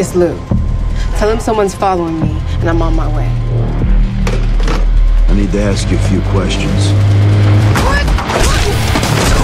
It's Lou. Tell him someone's following me, and I'm on my way. I need to ask you a few questions.